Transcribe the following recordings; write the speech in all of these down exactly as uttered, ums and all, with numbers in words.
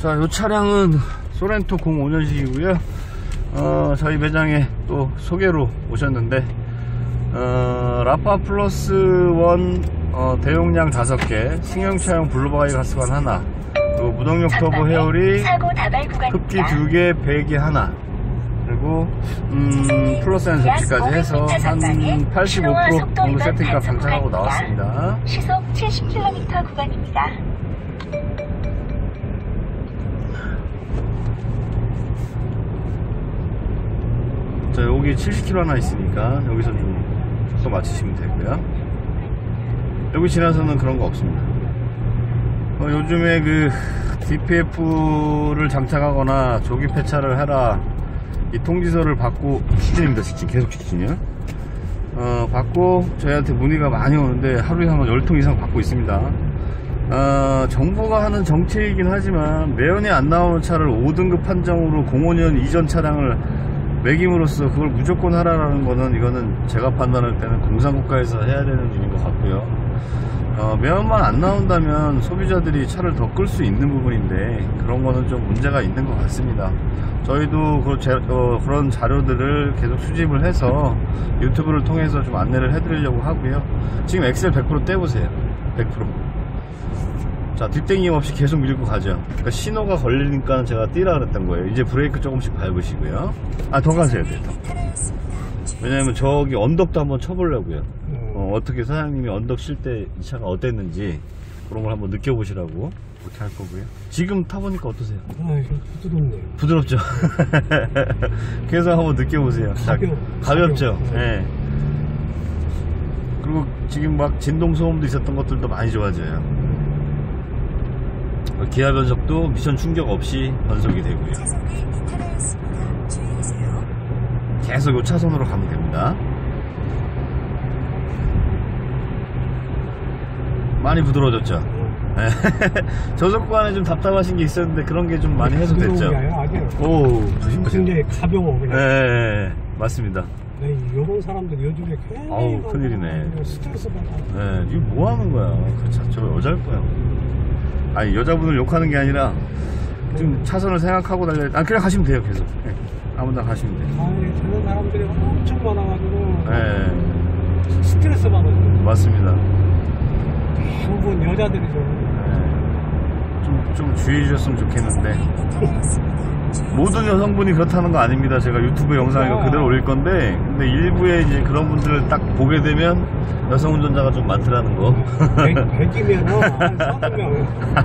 자, 이 차량은 소렌토 공오 년식이고요. 어, 저희 매장에 또 소개로 오셨는데, 어, 라파 플러스 원 어, 대용량 다섯 개, 승용차용 블루바이 가스관 하나, 그리고 무동력 터보 헤어리, 흡기 두 개, 배기 하나, 그리고 음, 플러스 앤 접지까지 해서 한 팔십오 퍼센트 정도 세팅값 장착하고 나왔습니다. 시속 칠십 킬로미터 구간입니다. 자, 여기 칠십 킬로미터 하나 있으니까 여기서 좀 속도 맞추시면 되고요. 여기 지나서는 그런 거 없습니다. 어, 요즘에 그 디피에프를 장착하거나 조기 폐차를 해라, 이 통지서를 받고, 직진입니다. 직진, 계속 직진이요. 어, 받고 저희한테 문의가 많이 오는데 하루에 한 열 통 이상 받고 있습니다. 어, 정부가 하는 정책이긴 하지만 매연이 안 나오는 차를 오 등급 판정으로 공오 년 이전 차량을 매김으로써 그걸 무조건 하라라는 거는, 이거는 제가 판단할 때는 공산국가에서 해야 되는 일인 것 같고요. 어, 매연만 안 나온다면 소비자들이 차를 더 끌 수 있는 부분인데, 그런 거는 좀 문제가 있는 것 같습니다. 저희도 그 제, 어, 그런 자료들을 계속 수집을 해서 유튜브를 통해서 좀 안내를 해드리려고 하고요. 지금 엑셀 백 퍼센트 떼보세요. 백 퍼센트. 자, 뒷땡김 없이 계속 밀고 가죠. 그러니까 신호가 걸리니까 제가 뛰라 그랬던 거예요. 이제 브레이크 조금씩 밟으시고요. 아, 더 가셔야 돼요. 왜냐면 저기 언덕도 한번 쳐보려고요. 어, 어떻게 사장님이 언덕 쉴 때 이 차가 어땠는지 그런 걸 한번 느껴보시라고 그렇게 할 거고요. 지금 타보니까 어떠세요? 아, 좀 부드럽네요. 부드럽죠? 그래서 한번 느껴보세요. 가벼워. 가볍죠? 가벼워. 네. 그리고 지금 막 진동 소음도 있었던 것들도 많이 좋아져요. 기아 변속도 미션 충격 없이 변속이 되고요. 계속 요 차선으로 가면 됩니다. 많이 부드러워졌죠? 네. 저속 구간에 좀 답답하신 게 있었는데 그런 게 좀 많이 해소됐죠? 오, 조심하세요. 굉장히 가벼워, 그냥. 네, 맞습니다. 네, 이런 사람들 요즘에 굉장히 아우, 큰일이네. 스트레스 받아. 네, 이거 뭐 하는 거야? 그 차, 저 여자일 거야. 아니, 여자분을 욕하는 게 아니라 좀 차선을 생각하고 달려야. 아, 그냥 가시면 돼요, 계속. 네. 아무나 가시면 돼요. 아니, 저런 사람들이 엄청 많아가지고. 네, 스트레스 받아요. 맞습니다. 대부분 여자들이죠. 네. 좀, 좀 주의해 주셨으면 좋겠는데. 모든 여성분이 그렇다는 거 아닙니다. 제가 유튜브 영상 이거 그대로 올릴 건데, 근데 일부에 이제 그런 분들을 딱 보게 되면 여성 운전자가 좀 많더라는 거. 백이면은 한 서른 명.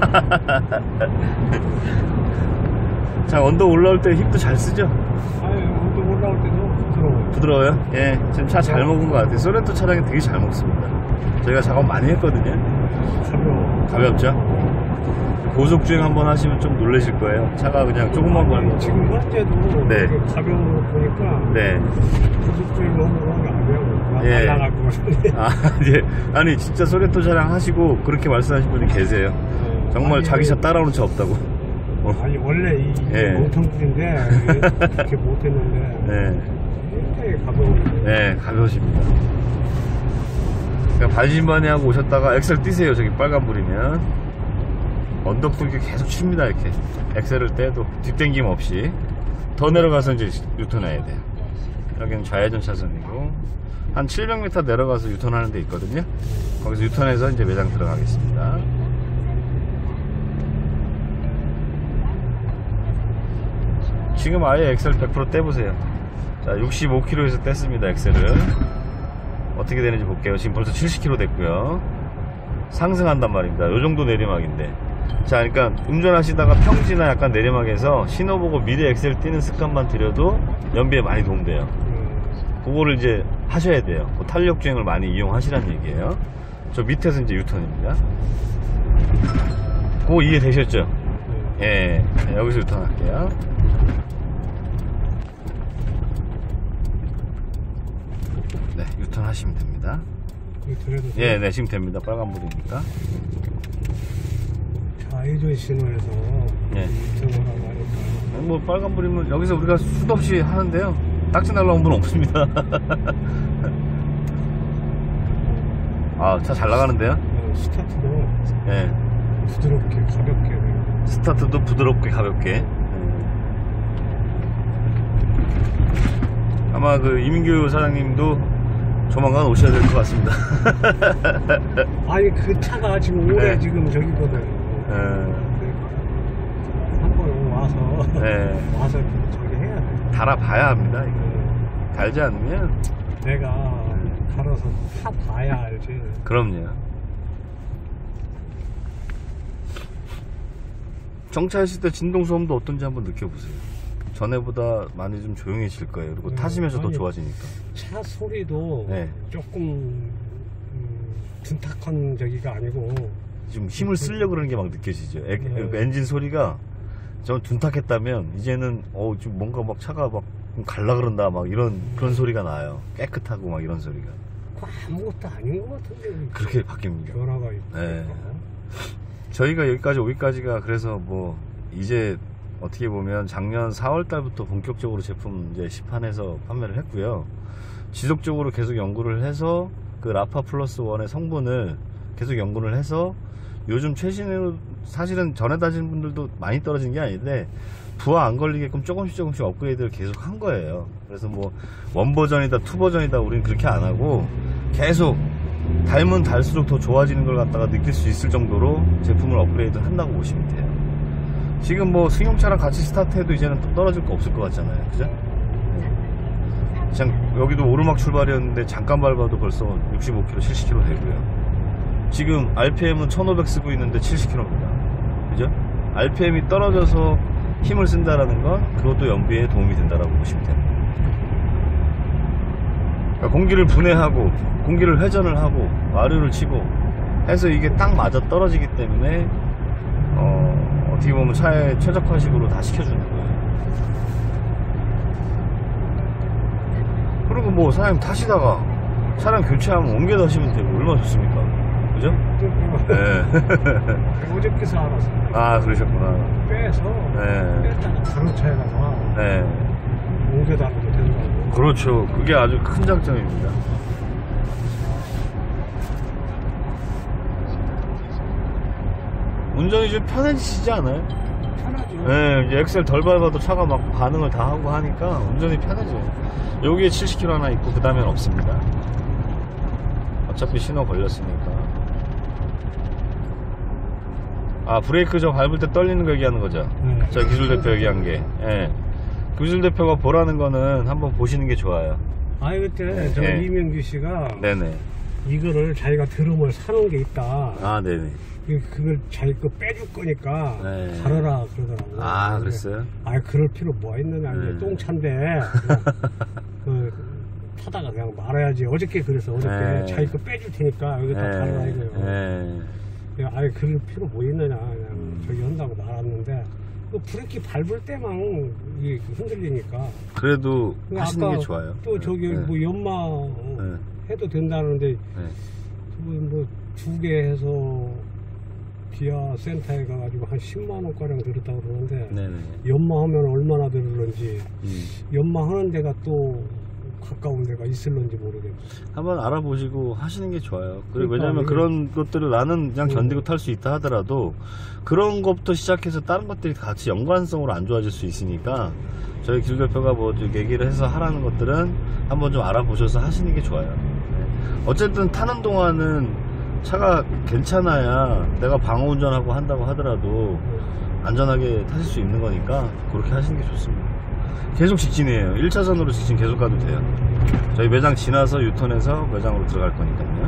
자, 언덕 올라올 때 힙도 잘 쓰죠? 아유, 언덕 올라올 때도 부드러워요. 부드러워요? 예, 지금 차 잘 먹은 것 같아요. 소렌토 차량이 되게 잘 먹습니다. 저희가 작업 많이 했거든요. 가벼워. 가볍죠? 고속주행 한번 하시면 좀 놀라실 거예요. 차가 그냥 조금만 걸고. 지금 현재도 네. 가벼운 거 보니까 네. 고속주행 너무 가벼워. 예. 날아갈 것 같은데. 아, 예. 아니, 진짜 소렌토 차량 하시고 그렇게 말씀하신 분이 계세요. 어, 정말 아니, 자기 차 따라오는 차 없다고. 어. 아니, 원래 이 예. 멍텅구리인데 이렇게 못했는데 네. 굉장히 가벼워. 네, 가벼우십니다. 그러니까 반신반의하고 오셨다가 엑셀 뛰세요. 저기 빨간불이면. 언덕도 이렇게 계속 칩니다. 이렇게 엑셀을 떼도 뒷땡김 없이. 더 내려가서 이제 유턴해야 돼요. 여기는 좌회전 차선이고 한 칠백 미터 내려가서 유턴하는 데 있거든요. 거기서 유턴해서 이제 매장 들어가겠습니다. 지금 아예 엑셀 백 퍼센트 떼보세요. 자, 육십오 킬로미터에서 뗐습니다. 엑셀을 어떻게 되는지 볼게요. 지금 벌써 칠십 킬로미터 됐고요. 상승한단 말입니다. 요 정도 내리막인데. 자, 그러니까 운전하시다가 평지나 약간 내리막에서 신호 보고 미리 엑셀 띄는 습관만 들여도 연비에 많이 도움돼요. 그거를 이제 하셔야 돼요. 그 탄력 주행을 많이 이용하시라는 얘기예요. 저 밑에서 이제 유턴입니다. 그거 이해되셨죠? 예, 네, 여기서 유턴할게요. 네, 유턴하시면 됩니다. 예, 네, 지금 됩니다. 빨간불이니까. 좌회전 신호에서 예. 유턴을 하고 하니까. 뭐 빨간불이면 여기서 우리가 수도 없이 하는데요. 딱지 날라온 분 없습니다. 아, 차 잘 나가는데요? 스타트도 예. 부드럽게 가볍게 돼요. 스타트도 부드럽게 가볍게. 네. 아마 그 이민규 사장님도 조만간 오셔야 될 것 같습니다. 아니 그 차가 지금 올해 네. 지금 저기거든. 네. 한번 와서 네. 와서 저기 해야 돼. 달아봐야 합니다. 이거. 달지 않으면. 내가 갈아서 타 봐야 알지. 그럼요. 정차했을 때 진동 소음도 어떤지 한번 느껴보세요. 전에보다 많이 좀 조용해질 거예요. 그리고 네, 타시면서 더 아니, 좋아지니까. 차 소리도 네. 조금 음, 둔탁한 저기가 아니고 지금 힘을 쓰려고 그러는 게 막 느껴지죠. 에, 네. 엔진 소리가 좀 둔탁했다면 이제는 어, 좀 뭔가 막 차가 막 갈라 그런다 막 이런 그런 소리가 나요. 깨끗하고 막 이런 소리가. 그거 아무것도 아닌 것 같은데 그렇게 바뀝니다. 변화가 있고. 네. 저희가 여기까지 오기까지가 그래서 뭐 이제 어떻게 보면 작년 사월 달부터 본격적으로 제품 이제 시판해서 판매를 했고요. 지속적으로 계속 연구를 해서 그 라파 플러스 원의 성분을 계속 연구를 해서 요즘 최신으로 사실은 전에 다신 분들도 많이 떨어진 게 아닌데 부하 안 걸리게끔 조금씩 조금씩 업그레이드를 계속 한 거예요. 그래서 뭐 원 버전이다 투 버전이다 우리는 그렇게 안 하고 계속 달면 달수록 더 좋아지는 걸 갖다가 느낄 수 있을 정도로 제품을 업그레이드 한다고 보시면 돼요. 지금 뭐 승용차랑 같이 스타트해도 이제는 또 떨어질 거 없을 것 같잖아요. 그죠? 그냥 여기도 오르막 출발이었는데 잠깐 밟아도 벌써 육십오 킬로미터, 칠십 킬로미터 되고요. 지금 알피엠은 천오백 쓰고 있는데 칠십 킬로미터입니다. 그죠? 알피엠이 떨어져서 힘을 쓴다라는 건 그것도 연비에 도움이 된다라고 보시면 됩니다. 그러니까 공기를 분해하고 공기를 회전을 하고 와류를 치고 해서 이게 딱 맞아 떨어지기 때문에 어, 어떻게 보면 차의 최적화식으로 다 시켜주는 거예요. 그리고 뭐 사장님 타시다가 차량 교체하면 옮겨 다시면 되고 얼마나 좋습니까? 그죠? 네. 어저께서 알았어. 아 그러셨구나. 빼서 네. 뺐다가 다른 차에 가서 네. 옮겨다니도 된다고. 그렇죠. 그게 아주 큰 장점입니다. 운전이 좀 편해지시지 않아요? 편하죠. 네, 이제 엑셀 덜 밟아도 차가 막 반응을 다 하고 하니까 운전이 편해져요. 여기에 칠십 킬로미터 하나 있고 그 다음엔 없습니다. 어차피 신호 걸렸으니까. 아 브레이크 저 밟을 때 떨리는 거 얘기하는 거죠? 네. 저 기술 대표 얘기한 게. 예. 기술 대표가 보라는 거는 한번 보시는 게 좋아요. 아니 그때 저 네. 이명규 씨가 네네. 이거를 자기가 드럼을 사놓은 게 있다. 아 네네. 그- 그걸 자기 거 빼줄 거니까 네. 갈아라 그러더라고. 아 그랬어요? 아 그럴 필요 뭐 있느냐. 네. 이제 똥차인데 그 타다가 그냥 말아야지. 어저께 그래서 어저께 네. 자기 거 빼줄 테니까 여기다 갈아라 이거요. 네. 아예 그럴 필요 뭐 있느냐. 그냥 음. 저기 한다고 말았는데 그 브레이크 밟을 때만 이게 흔들리니까. 그래도 하시는 아까 게 좋아요. 또 저기 네. 뭐 연마 네. 해도 된다는데 네. 뭐두 개 해서 기아 센터에 가가지고 한 십만 원가량 들었다고 그러는데 네네. 연마하면 얼마나 들을런지 음. 연마하는 데가 또 가까운 데가 있을런지 모르겠어. 한번 알아보시고 하시는 게 좋아요. 그리고 그러니까 왜냐면 이게- 그런 것들을 나는 그냥 음. 견디고 탈 수 있다 하더라도 그런 것부터 시작해서 다른 것들이 같이 연관성으로 안 좋아질 수 있으니까 저희 길 대표가 뭐 얘기를 해서 하라는 것들은 한번 좀 알아보셔서 하시는 게 좋아요. 네. 어쨌든 타는 동안은 차가 괜찮아야 내가 방어 운전하고 한다고 하더라도 안전하게 타실 수 있는 거니까 그렇게 하시는 게 좋습니다. 계속 직진이에요. 일 차선으로 직진 계속 가도 돼요. 저희 매장 지나서 유턴해서 매장으로 들어갈 거니까요.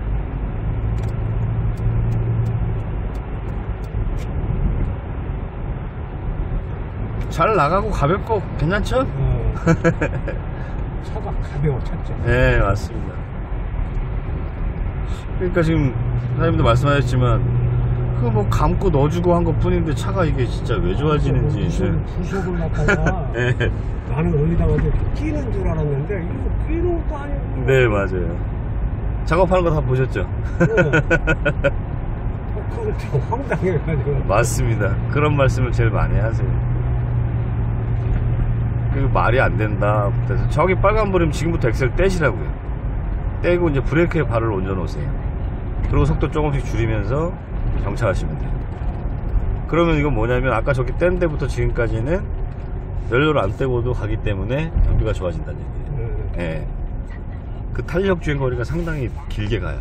잘 나가고 가볍고 괜찮죠? 어. 차가 가벼워 찼죠. 네 맞습니다. 그러니까 지금 사장님도 말씀하셨지만 그 뭐 감고 넣어주고 한 것 뿐인데 차가 이게 진짜 왜 좋아지는지. 부속, 부속을 갖다가 네. 나는 어디다가 이렇게 끼는 줄 알았는데 이거 끼는 것도 아니고. 네 맞아요. 작업하는 거 다 보셨죠? 네. 어, 그거 참 황당해가지고. 맞습니다. 그런 말씀을 제일 많이 하세요. 그 말이 안 된다. 그래서 저기 빨간불이면 지금부터 엑셀 떼시라고요. 떼고 이제 브레이크에 발을 얹어 놓으세요. 그리고 속도 조금씩 줄이면서 정차하시면 돼요. 그러면 이건 뭐냐면 아까 저기 뗀 데부터 지금까지는 연료를 안 떼고도 가기 때문에 경비가 좋아진다는 얘기예요. 네. 예. 그 탄력 주행 거리가 상당히 길게 가요.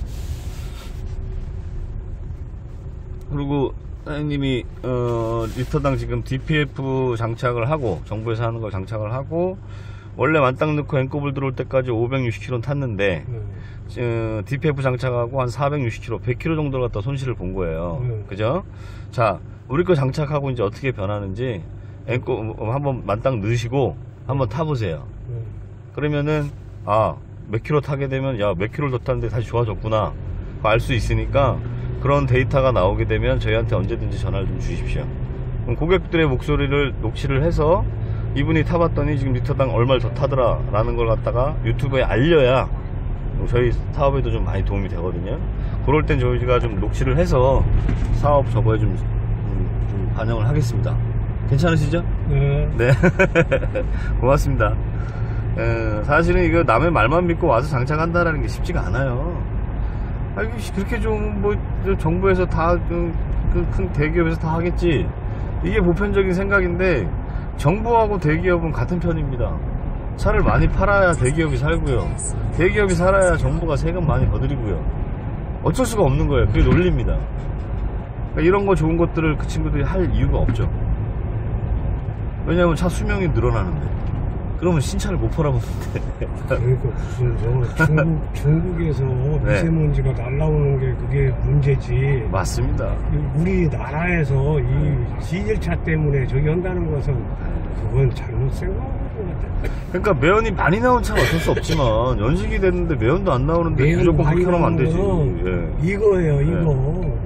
그리고 사장님이 어, 리터당 지금 디피에프 장착을 하고 정부에서 하는 걸 장착을 하고 원래 만땅 넣고 앵꼬불 들어올 때까지 오백육십 킬로미터는 탔는데 네. 어, 디피에프 장착하고 한 사백육십 킬로미터, 백 킬로미터 정도 갖다 손실을 본 거예요. 네. 그죠? 자, 우리 거 장착하고 이제 어떻게 변하는지 앵꼬 한번 만땅 넣으시고 한번 타보세요. 네. 그러면은 아, 몇 킬로 타게 되면 야, 몇 킬로를 더 탔는데 다시 좋아졌구나 알 수 있으니까 그런 데이터가 나오게 되면 저희한테 언제든지 전화를 좀 주십시오. 그럼 고객들의 목소리를 녹취를 해서 이분이 타봤더니 지금 리터당 얼마를 더 타더라 라는 걸 갖다가 유튜브에 알려야 저희 사업에도 좀 많이 도움이 되거든요. 그럴 땐 저희가 좀 녹취를 해서 사업 저거에 좀, 좀, 좀 반영을 하겠습니다. 괜찮으시죠? 네. 네. 고맙습니다. 에, 사실은 이거 남의 말만 믿고 와서 장착한다라는 게 쉽지가 않아요. 아니, 그렇게 좀, 뭐, 정부에서 다, 좀, 그 큰 대기업에서 다 하겠지. 이게 보편적인 생각인데, 정부하고 대기업은 같은 편입니다. 차를 많이 팔아야 대기업이 살고요. 대기업이 살아야 정부가 세금 많이 거드리고요. 어쩔 수가 없는 거예요. 그게 논리입니다. 그러니까 이런 거 좋은 것들을 그 친구들이 할 이유가 없죠. 왜냐면 차 수명이 늘어나는데. 그러면 신차를 못 팔아보는데. 그러니까 무슨 저 중국, 중국에서 미세먼지가 날라오는 게 그게 문제지. 맞습니다. 우리나라에서 이 디젤차 때문에 저기 한다는 것은 그건 잘못 생각하는 것 같아. 그러니까 매연이 많이 나온 차가 어쩔 수 없지만 연식이 됐는데 매연도 안 나오는데 매연 무조건 많이 그렇게 하면 안 되지. 나오는 예. 이거예요, 이거.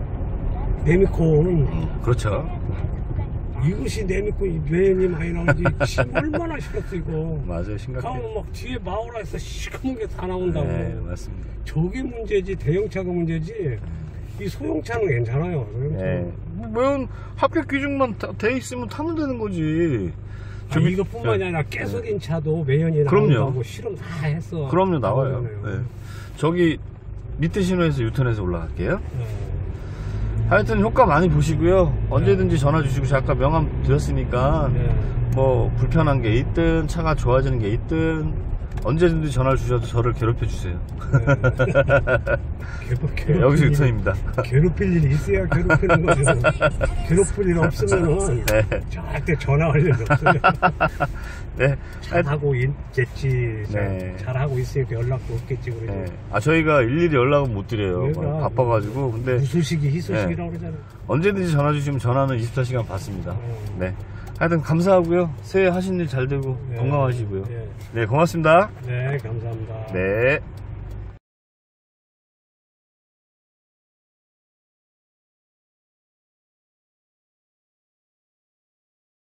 네미콘. 그렇죠. 이것이 네미콘 매연이 많이 나오지. 심 얼마나 싫었어, 이거. 맞아요. 심각해요. 가면 막 뒤에 마오라에서 시커먼 게 다 나온다고. 네, 맞습니다. 저게 문제지, 대형차가 문제지. 이 소형차는 괜찮아요. 소형차. 네. 뭐 매연 합격 기준만 다, 돼 있으면 타면 되는 거지. 아, 저기- 이것뿐만이 아니라 깨속인 차도 매연이 그럼요. 나온다고 실험 다 했어. 그럼요, 나와요. 나오잖아요. 네. 저기 밑에 신호에서 유턴해서 올라갈게요. 네. 하여튼 효과 많이 보시고요. 언제든지 전화 주시고 제가 아까 명함 드렸으니까 네. 뭐 불편한 게 있든 차가 좋아지는 게 있든 언제든지 전화를 주셔도 저를 괴롭혀 주세요. 괴롭, 네, 괴롭힐 여기서 일이- 유턴입니다. 괴롭힐 일이 있어야 괴롭히는 거죠. 괴롭힐 일 없으면은 네. 절대 전화할 일이 없어요. 네. 잘하고 있겠지. 네. 잘하고 있으니까 연락도 없겠지. 그러죠. 네. 아 저희가 일일이 연락은 못 드려요. 그러니까. 바빠가지고. 근데 무소식이 희소식이라고 그러잖아요. 언제든지 전화 주시면 전화는 이십사 시간 받습니다. 음. 네. 하여튼 감사하고요. 새해 하신 일 잘 되고 네. 건강하시고요. 네. 네, 고맙습니다. 네, 감사합니다. 네.